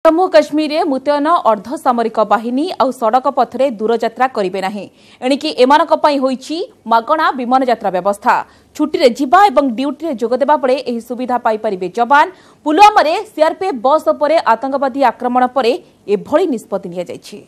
जम्मू काश्मीर में मुतयन अर्धसामरिक बाहिनी और सड़क पथरे दूरयात्रा करेंगे ना एणिकी एमानक पई होईची मागणा विमान यात्रा व्यवस्था छुट्टी रे जिबा एवं ड्यूटी रे जोग देबा पड़े एही सुविधा पाई परिबे जवान। पुलवामा रे सीआरपीएफ बस उपरे आतंकवादी आक्रमण परे एभली निष्पत्ति निया जायछि।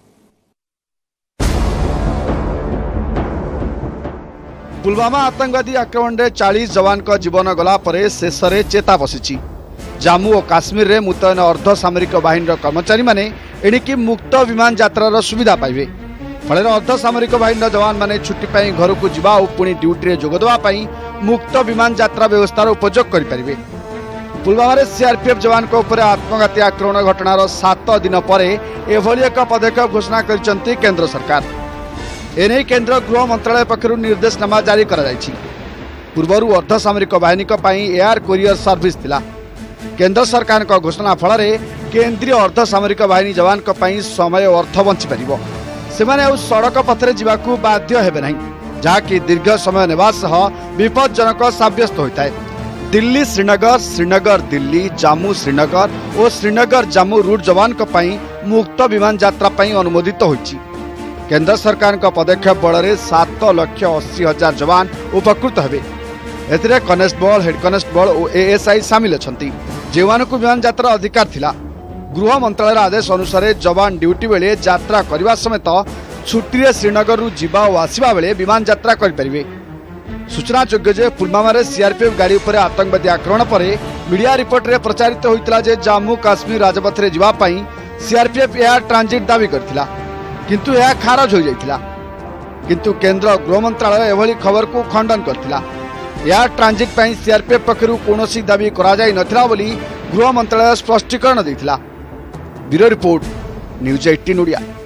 पुलवामा आतंकवादी आक्रमण रे 40 जवान का जीवन गला परे शेषरे चेता बसिछि। जम्मू और काश्मीर रे मुतयन अर्धसामरिक बाहिनी कर्मचारी माने एणिकी मुक्त विमान यात्रार सुविधा पाइबे। फल अर्धसामरिक बाहिनी जवान माने छुट्टी पाई घर को जिबा और पुणी ड्यूटी रे जोग देवा पाई मुक्त विमान यात्रा व्यवस्थार उपयोग करि परिबे। पुलवामा रे सीआरपीएफ जवान को ऊपर आत्मघाती आक्रमण घटनार 7 दिन परे एभली एक पदक्षेप घोषणा करिसंती केंद्र सरकार। एने केंद्र गृह मंत्रालय पक्षरु निर्देशनामा जारी करा जायछि। पूर्वरु अर्धसामरिक बाहिनी पई एयर कोरियर सर्विस थिला। केंद्र सरकार का घोषणा फल केंद्रीय अर्धसामरिक बाहिनी जवान समय और अर्थ बंची पारिबो। सेमाने सड़क पथरे जिबाकू बाध्य हेबे नहीं, जहाँकि दीर्घ समय नेबा सह विपज्जनक साब्यस्त होता है। दिल्ली श्रीनगर, श्रीनगर दिल्ली, जम्मू श्रीनगर और श्रीनगर जम्मू रूट जवान मुक्त विमान यात्रा अनुमोदित होइछि। केंद्र सरकार का पदक्षेप बल 7,80,000 जवान उपकृत हेबे। एथिरे कनेस्टेबल, हेड कनेस्टेबल और एएसआई सामिल अछंती। जेवान को विमान यात्रा अधिकार थिला। गृह मंत्रालय आदेश अनुसार जवान ड्यूटी बेले यात्रा करने समेत छुट्टी रे श्रीनगर रु जिबा और आसिबा बेले विमान यात्रा करि परिबे। सूचना योग्य जे पुलवामा रे सीआरपीएफ गाड़ी उपर आतंकवादी आक्रमण पर मीडिया रिपोर्ट रे प्रचारित होइतला जे जम्मू काश्मीर राजपथ रे जिबा पई सीआरपीएफ एयर ट्रांजिट दाबी करथिला, किंतु यह खारज हो जाइथिला। किंतु केंद्र गृह मंत्रालय एभली खबर को खंडन करथिला। एयर ट्रांजिट पई सीआरपीएफ पक्षरु कोनोसी दाबी करा जाय नथिला बोली गृह मंत्रालय स्पष्टीकरण दैथिला। Bureau report, news 18 Odia.